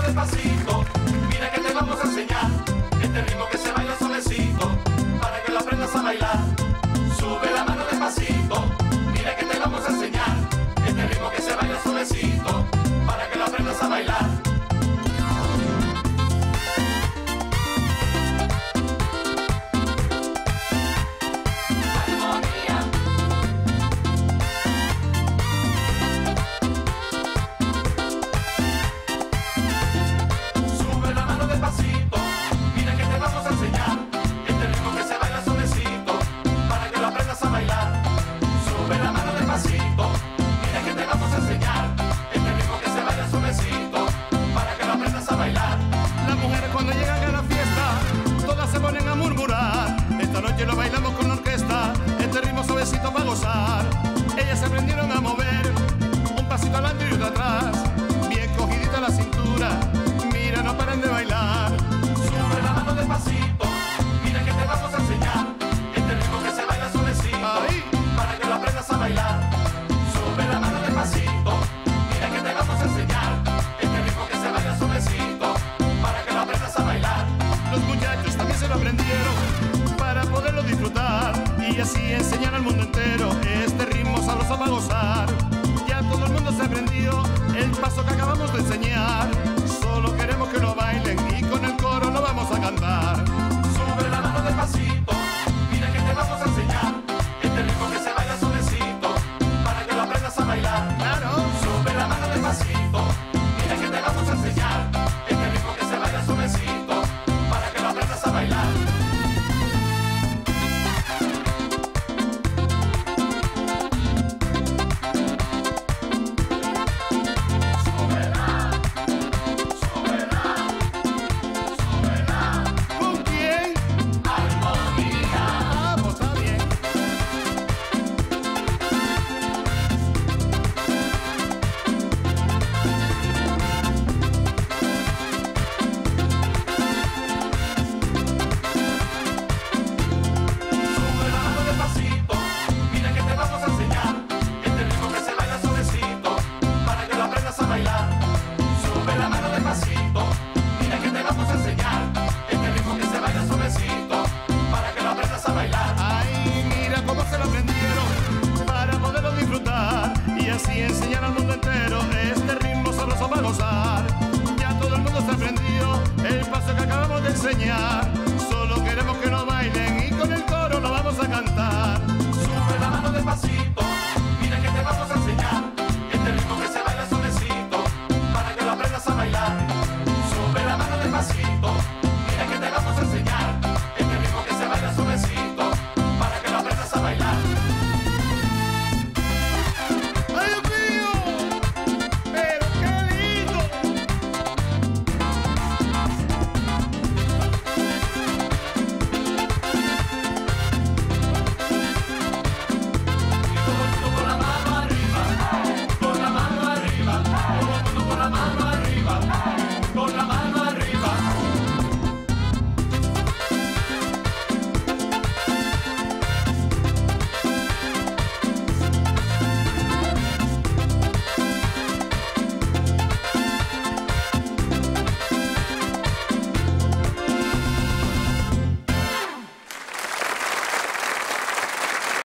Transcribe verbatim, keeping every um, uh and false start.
despacito, mira que te vamos a enseñar este ritmo que se baila suavecito, para que lo aprendas a bailar. Sube la mano despacito, mira que te vamos a enseñar este ritmo que se baila suavecito, para que lo aprendas a bailar. Lo bailamos con la orquesta, este ritmo suavecito para gozar. Ellas se aprendieron a mover un pasito adelante y otro atrás, bien cogidita la cintura, mira, no paran de bailar. Sube la mano despacito, mira que te vamos a enseñar este ritmo que se baila suavecito, ahí, para que lo aprendas a bailar. Sube la mano despacito, mira que te vamos a enseñar este ritmo que se baila suavecito, para que lo aprendas a bailar. Los muchachos también se lo aprendieron para poderlo disfrutar y así enseñar al mundo entero este ritmo sabroso para gozar. Ya todo el mundo se aprendió el paso que acabamos de enseñar, solo queremos que lo bailen y con el coro lo vamos a cantar. Sube la mano despacito, mira que te vamos a enseñar este ritmo que se baila suavecito, para que lo aprendas a bailar. Claro. Sube la mano despacito, mira que te vamos a enseñar este ritmo que se baila suavecito, para que lo aprendas a bailar. Y enseñar al mundo entero este ritmo sabroso para gozar. Ya todo el mundo se aprendió el paso que acabamos de enseñar.